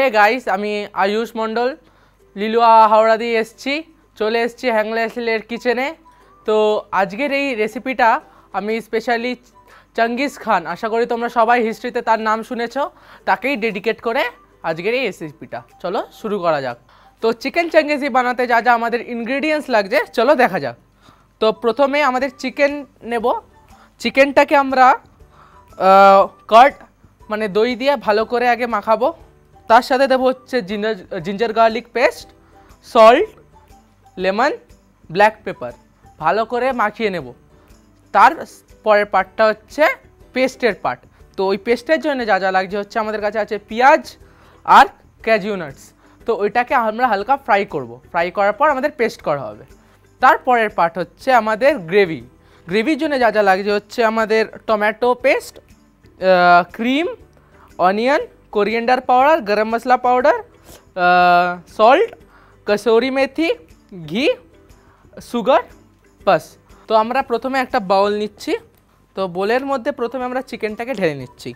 Hey guys, আমি আয়ুষ মণ্ডল লিলুয়া হাওড়া দিয়ে চলে এসেছি হ্যাংলেসলের কিচেনে। তো আজকের এই রেসিপিটা আমি স্পেশালি চঙ্গিজ খান, আশা করি তোমরা সবাই হিস্ট্রিতে তার নাম শুনেছ, তাকেই ডেডিকেট করে আজকের এই রেসিপিটা। চলো শুরু করা যাক। তো চিকেন চঙ্গিজি বানাতে যা যা আমাদের ইনগ্রেডিয়েন্টস লাগছে চলো দেখা যাক। তো প্রথমে আমাদের চিকেন নেব। চিকেনটাকে আমরা কার্ড মানে দই দিয়ে ভালো করে আগে মাখাবো। তার সাথে দেবো হচ্ছে ginger garlic paste, salt, lemon, black pepper, ভালো করে মাখিয়ে নেব। তার পরের পার্টটা হচ্ছে পেস্টের পার্ট। তো ওই পেস্টের জন্য যা যা লাগছে হচ্ছে আমাদের কাছে আছে পেঁয়াজ আর ক্যাজিউ নাটস। তো ওইটাকে আমরা হালকা ফ্রাই করব। ফ্রাই করার পর আমাদের পেস্ট করা হবে। তারপরের পার্ট হচ্ছে আমাদের গ্রেভির জন্য যা যা লাগছে হচ্ছে আমাদের tomato paste, cream, onion, coriander powder, garam masala powder, salt, kasuri methi, ঘি, সুগার, বাস। তো আমরা প্রথমে একটা বাউল নিচ্ছি। তো বোলের মধ্যে প্রথমে আমরা চিকেনটাকে ঢেলে নিচ্ছি।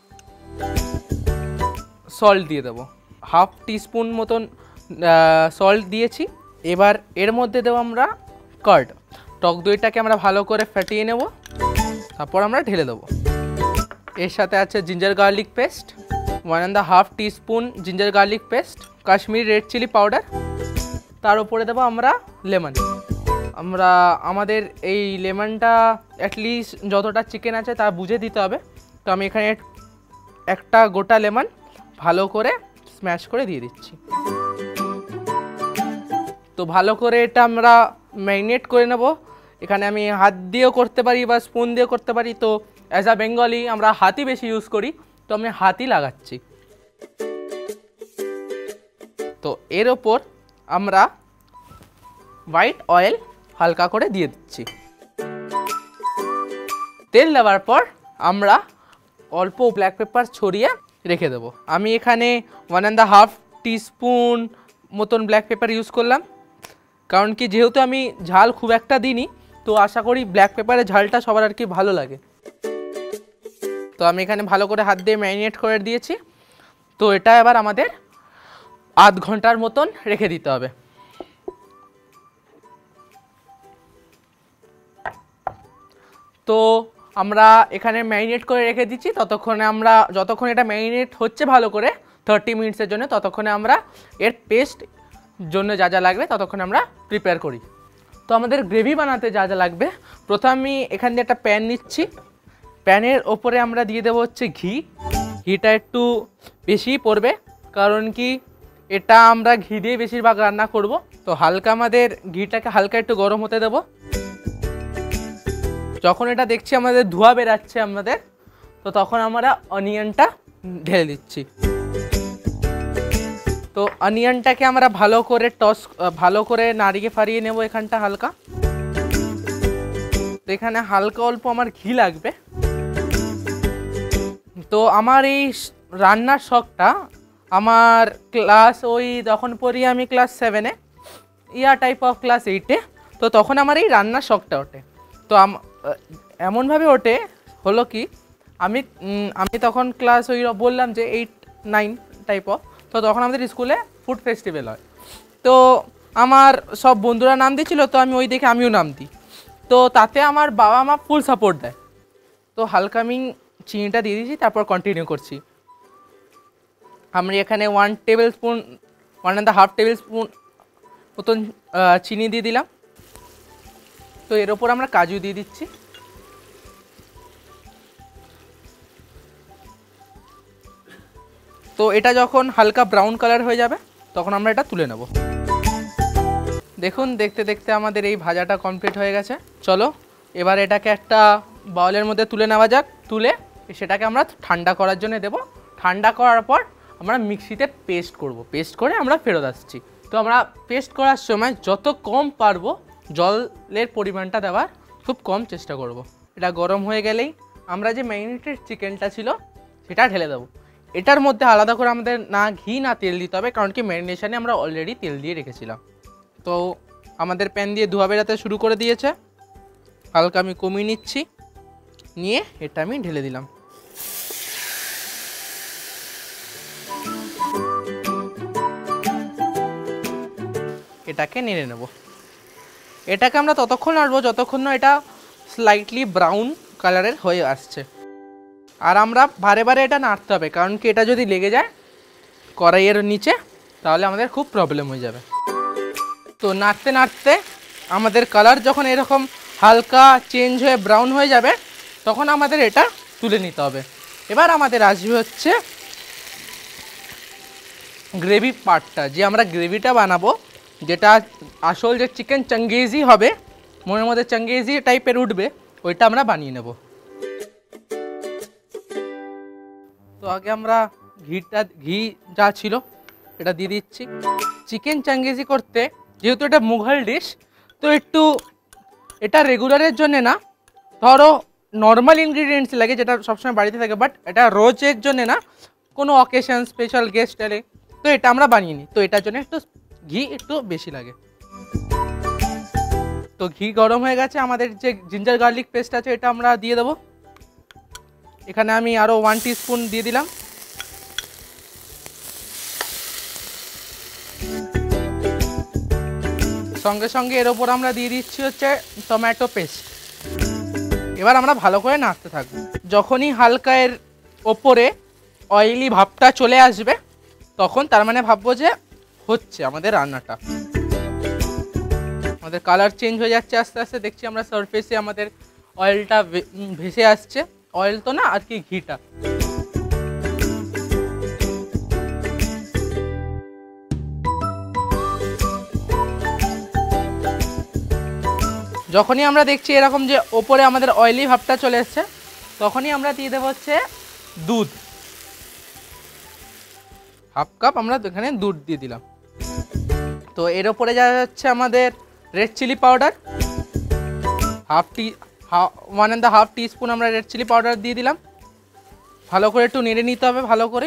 সল্ট দিয়ে দেবো, হাফ টিস্পুন মতন সল্ট দিয়েছি। এবার এর মধ্যে দেবো আমরা কার্ড, টক দইটাকে আমরা ভালো করে ফাটিয়ে নেব। তারপর আমরা ঢেলে দেবো। এর সাথে আছে ginger garlic paste, 1.5 teaspoon ginger garlic paste, Kashmiri red chilli powder. তার উপরে দেবো আমরা লেমন। আমরা আমাদের এই লেমনটা অ্যাটলিস্ট যতটা চিকেন আছে তা বুঝে দিতে হবে। তো আমি এখানে একটা গোটা লেমন ভালো করে স্ম্যাশ করে দিয়ে দিচ্ছি। তো ভালো করে এটা আমরা ম্যারিনেট করে নেব। এখানে আমি হাত দিয়েও করতে পারি বা স্পুন দিয়েও করতে পারি। তো অ্যাজ আ বেঙ্গলি আমরা হাতই বেশি ইউজ করি, তো আমি হাতই লাগাচ্ছি। তো এর ওপর আমরা হোয়াইট অয়েল হালকা করে দিয়ে দিচ্ছি। তেল দেওয়ার পর আমরা অল্প ব্ল্যাক পেপার ছড়িয়ে রেখে দেবো। আমি এখানে 1.5 টিস্পুন মতন ব্ল্যাক পেপার ইউজ করলাম, কারণ কি যেহেতু আমি ঝাল খুব একটা দিইনি, তো আশা করি ব্ল্যাক পেপারের ঝালটা সবার আর কি ভালো লাগে। তো আমি এখানে ভালো করে হাত দিয়ে ম্যারিনেট করে দিয়েছি। তো এটা এবার আমাদের আধ ঘন্টার মতন রেখে দিতে হবে। তো আমরা এখানে ম্যারিনেট করে রেখে দিচ্ছি। যতক্ষণ এটা ম্যারিনেট হচ্ছে ভালো করে 30 মিনিটসের জন্য, ততক্ষণে আমরা এর পেস্ট জন্য যা যা লাগবে ততক্ষণে আমরা প্রিপেয়ার করি। তো আমাদের গ্রেভি বানাতে যা যা লাগবে, প্রথমে আমি এখান দিয়ে একটা প্যান নিচ্ছি। প্যানের ওপরে আমরা দিয়ে দেবো হচ্ছে ঘি। ঘিটা একটু বেশিই পড়বে, কারণ কি এটা আমরা ঘি দিয়ে বেশিরভাগ রান্না করব। তো হালকা আমাদের ঘিটাকে হালকা একটু গরম হতে দেবো। যখন এটা দেখছি আমাদের ধোঁয়া বেরাচ্ছে আমাদের, তো তখন আমরা অনিয়নটা ঢেলে দিচ্ছি। তো অনিয়নটাকে আমরা ভালো করে নাড়িয়ে ফাড়িয়ে নেব এখানটা হালকা। তো এখানে হালকা অল্প আমার ঘি লাগবে। তো আমার এই রান্নার শখটা আমার যখন পড়ি আমি ক্লাস 7-এ, টাইপ অফ ক্লাস 8-এ। তো তখন আমার এই রান্নার শখটা ওঠে। তো এমনভাবে ওঠে হলো কি, আমি তখন ক্লাস বললাম যে 8-9 টাইপ অফ। তো তখন আমাদের স্কুলে ফুড ফেস্টিভ্যাল হয়। তো আমার সব বন্ধুরা নাম দিয়েছিল, তো আমি ওই দেখে আমিও নাম দিই। তো তাতে আমার বাবা মা ফুল সাপোর্ট দেয়। তো হালকা আমি চিনিটা দিয়ে দিয়েছি, তারপর কন্টিনিউ করছি। আমি এখানে 1.5 টেবিল স্পুন মতন চিনি দিয়ে দিলাম। তো এর ওপর আমরা কাজু দিয়ে দিচ্ছি। তো এটা যখন হালকা ব্রাউন কালার হয়ে যাবে তখন আমরা এটা তুলে নেব। দেখুন দেখতে দেখতে আমাদের এই ভাজাটা কমপ্লিট হয়ে গেছে। চলো এবার এটাকে একটা বাউলের মধ্যে তুলে নেওয়া যাক। তুলে সেটাকে আমরা ঠান্ডা করার জন্য দেব। ঠান্ডা করার পর আমরা মিক্সিতে পেস্ট করব। পেস্ট করে আমরা ফেরত আসছি। তো আমরা পেস্ট করার সময় যত কম পারবো জলের পরিমাণটা দেওয়ার খুব কম চেষ্টা করব। এটা গরম হয়ে গেলেই আমরা যে ম্যারিনেটেড চিকেনটা ছিল সেটা ঢেলে দেবো। এটার মধ্যে আলাদা করে আমাদের না ঘি না তেল দিতে হবে, কারণ কি ম্যারিনেশনে আমরা অলরেডি তেল দিয়ে রেখেছিলাম। তো আমাদের প্যান দিয়ে ধোঁয়া বেরাতে শুরু করে দিয়েছে। হালকা আমি কমিয়ে নিচ্ছি, নিয়ে এটা আমি ঢেলে দিলাম। এটাকে নেড়ে নেব। এটাকে আমরা ততক্ষণ নাড়বো যতক্ষণ না এটা স্লাইটলি ব্রাউন কালারের হয়ে আসছে। আর আমরা বারে বারে এটা নাড়তে হবে, কারণ কি এটা যদি লেগে যায় কড়াইয়ের নিচে তাহলে আমাদের খুব প্রবলেম হয়ে যাবে। তো নাড়তে নাড়তে আমাদের কালার যখন এরকম হালকা চেঞ্জ হয়ে ব্রাউন হয়ে যাবে তখন আমাদের এটা তুলে নিতে হবে। এবার আমাদের আসবে হচ্ছে গ্রেভি পার্টটা, যে আমরা গ্রেভিটা বানাবো, যেটা আসল যে চিকেন চাঙ্গেজি হবে, মনের মধ্যে চাঙ্গেজি টাইপের উঠবে, ওইটা আমরা বানিয়ে নেব। তো আগে আমরা ঘি যা ছিল এটা দিয়ে দিচ্ছি। চিকেন চাঙ্গেজি করতে যেহেতু এটা মুঘল ডিশ, তো একটু এটা রেগুলারের জন্য না, ধরো নর্মাল ইনগ্রিডিয়েন্টস লাগে যেটা সবসময় বাড়িতে থাকে, বাট এটা রোজের জন্য না, কোনো অকেশন স্পেশাল গেস্ট এলে তো এটা আমরা বানিয়ে নিই, তো এটার জন্য একটু ঘি একটু বেশি লাগে। তো ঘি গরম হয়ে গেছে, আমাদের যে জিঞ্জার গার্লিক পেস্ট আছে এটা আমরা দিয়ে দেবো। এখানে আমি আরও 1 টিস্পুন দিয়ে দিলাম। সঙ্গে সঙ্গে এর ওপর আমরা দিয়ে দিচ্ছি হচ্ছে টমেটো পেস্ট। এবার আমরা ভালো করে নাড়তে থাকবো। যখনই হালকা এর ওপরে অয়েলি ভাবটা চলে আসবে তখন তার মানে ভাববো যে হচ্ছে আমাদের রান্নাটা। আমাদের কালার চেঞ্জ হয়ে যাচ্ছে আস্তে আস্তে, দেখছি আমরা সারফেসে আমাদের অয়েলটা ভেসে আসছে, অয়েল তো না আর কি ঘিটা। যখনই আমরা দেখছি এরকম যে ওপরে আমাদের অয়েলি ভাবটা চলে এসছে তখনই আমরা দিয়ে দেবো হচ্ছে দুধ। হাফ কাপ আমরা এখানে দুধ দিয়ে দিলাম। তো এর ওপরে যা হচ্ছে আমাদের রেড চিলি পাউডার, 1.5 টিস্পুন আমরা রেড চিলি পাউডার দিয়ে দিলাম। ভালো করে একটু নেড়ে নিতে হবে ভালো করে।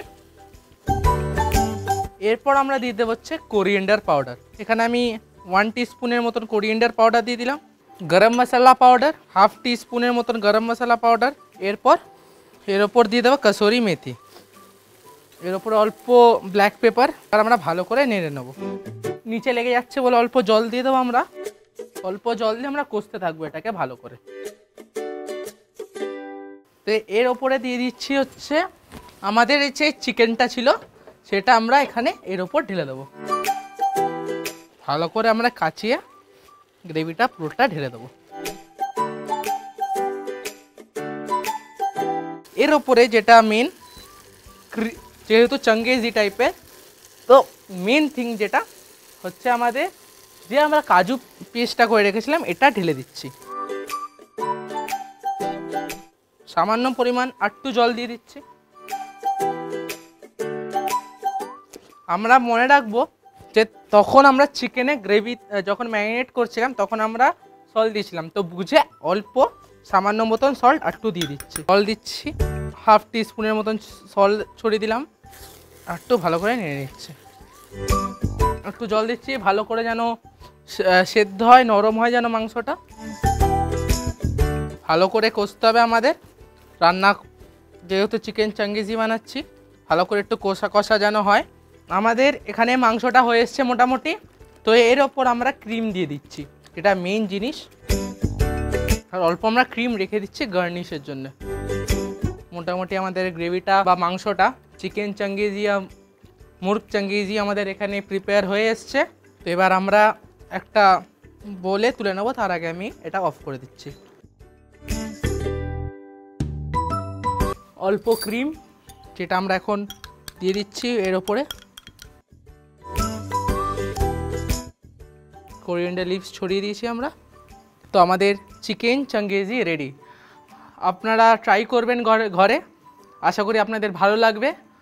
এরপর আমরা দিয়ে দেবো হচ্ছে কোরিয়েন্ডার পাউডার। এখানে আমি 1 টিস্পুনের মতন কোরিয়েন্ডার পাউডার দিয়ে দিলাম। গরম মশলা পাউডার 1/2 টিস্পুনের মতন গরম মশলা পাউডার। এরপর এর ওপর দিয়ে দেবো কসুরি মেথি, এর ওপর অল্প ব্ল্যাক পেপার। আর আমরা ভালো করে নেড়ে নেব। নিচে লেগে যাচ্ছে বলে অল্প জল দিয়ে দেবো আমরা। অল্প জল দিয়ে আমরা কষতে থাকবো এটাকে ভালো করে। তো এর ওপরে দিয়ে দিচ্ছি হচ্ছে আমাদের এই যে চিকেনটা ছিল সেটা আমরা এখানে এর ওপর ঢেলে দেবো। ভালো করে আমরা কাচিয়ে গ্রেভিটা পুরোটা ঢেলে দেবো। এর ওপরে যেটা মেন, যেহেতু চাঙ্গেজি টাইপের, তো মেন থিং যেটা হচ্ছে আমাদের যে আমরা কাজু পেস্টটা করে রেখেছিলাম এটা ঢেলে দিচ্ছি। সামান্য পরিমাণ একটু জল দিয়ে দিচ্ছি। আমরা মনে রাখবো যে তখন আমরা চিকেনে গ্রেভি যখন ম্যারিনেট করছিলাম তখন আমরা সল্ট দিয়েছিলাম, তো বুঝে অল্প সামান্য মতন সল্ট একটু দিয়ে দিচ্ছি। জল দিচ্ছি 1/2 টিস্পুনের মতন সল্ট ছড়িয়ে দিলাম। একটু ভালো করে নেড়ে নিচ্ছি। একটু জল দিচ্ছি ভালো করে যেন সেদ্ধ হয়, নরম হয় যেন মাংসটা। ভালো করে কষতে হবে আমাদের রান্না, যেহেতু চিকেন চাঙ্গেজি বানাচ্ছি ভালো করে একটু কষা কষা যেন হয়। আমাদের এখানে মাংসটা হয়ে এসছে মোটামুটি। তো এর ওপর আমরা ক্রিম দিয়ে দিচ্ছি, এটা মেইন জিনিস। আর অল্প আমরা ক্রিম রেখে দিচ্ছি গার্নিশের জন্য। মোটামুটি আমাদের গ্রেভিটা বা মাংসটা চিকেন চাঙ্গেজি মুরগ চাঙ্গেজি আমাদের এখানে প্রিপেয়ার হয়ে এসছে। তো এবার আমরা একটা বলে তুলে নেবো, তার আগে আমি এটা অফ করে দিচ্ছি। অল্প ক্রিম যেটা আমরা এখন দিয়ে দিচ্ছি এর ওপরে। কোরিয়েন্ডার লিভস ছড়িয়ে দিয়েছি আমরা। তো আমাদের চিকেন চাঙ্গেজি রেডি। আপনারা ট্রাই করবেন ঘরে, আশা করি আপনাদের ভালো লাগবে।